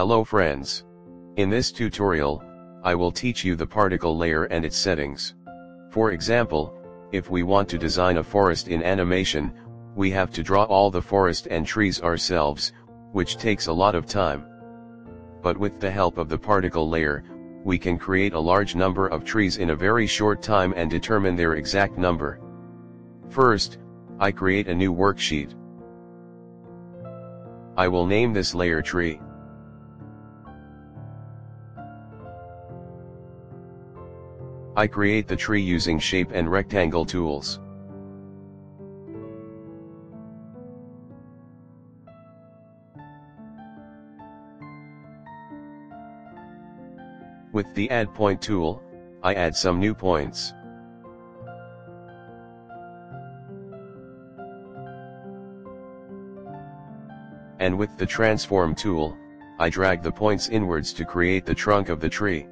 Hello friends. In this tutorial, I will teach you the particle layer and its settings. For example, if we want to design a forest in animation, we have to draw all the forest and trees ourselves, which takes a lot of time. But with the help of the particle layer, we can create a large number of trees in a very short time and determine their exact number. First, I create a new worksheet. I will name this layer tree. I create the tree using shape and rectangle tools. With the Add Point tool, I add some new points. And with the Transform tool, I drag the points inwards to create the trunk of the tree.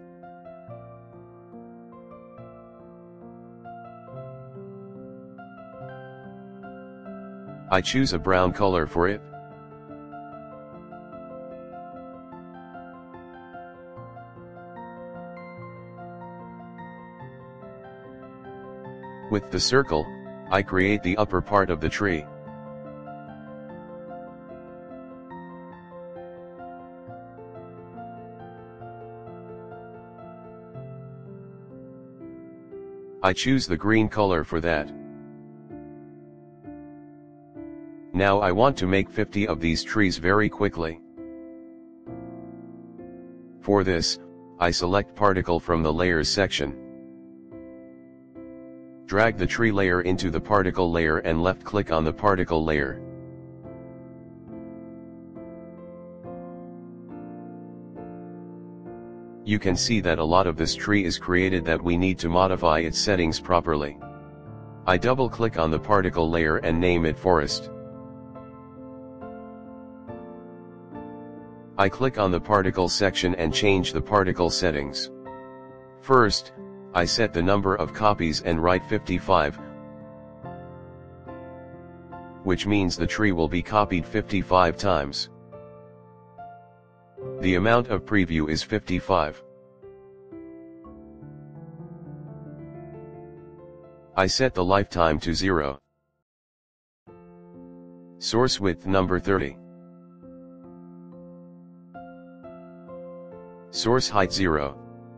I choose a brown color for it. With the circle, I create the upper part of the tree. I choose the green color for that. Now I want to make 50 of these trees very quickly. For this, I select Particle from the Layers section. Drag the tree layer into the particle layer and left-click on the particle layer. You can see that a lot of this tree is created that we need to modify its settings properly. I double-click on the particle layer and name it Forest. I click on the particle section and change the particle settings. First, I set the number of copies and write 55, which means the tree will be copied 55 times. The amount of preview is 55. I set the lifetime to 0. Source width number 30. Source height 0.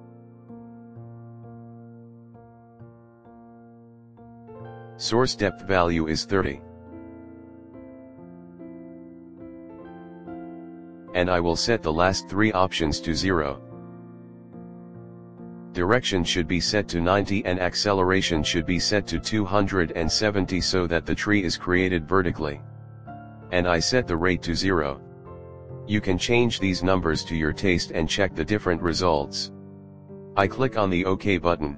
Source depth value is 30. And I will set the last three options to 0. Direction should be set to 90 and acceleration should be set to 270 so that the tree is created vertically. And I set the rate to 0. You can change these numbers to your taste and check the different results. I click on the OK button.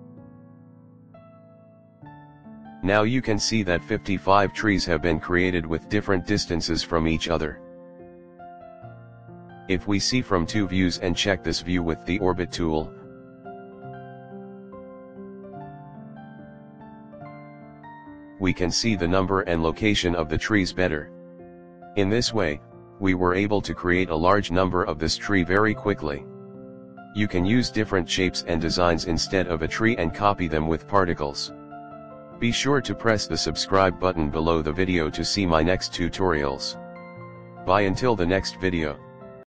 Now you can see that 55 trees have been created with different distances from each other. If we see from two views and check this view with the Orbit tool, we can see the number and location of the trees better. In this way, we were able to create a large number of this tree very quickly. You can use different shapes and designs instead of a tree and copy them with particles. Be sure to press the subscribe button below the video to see my next tutorials. Bye until the next video.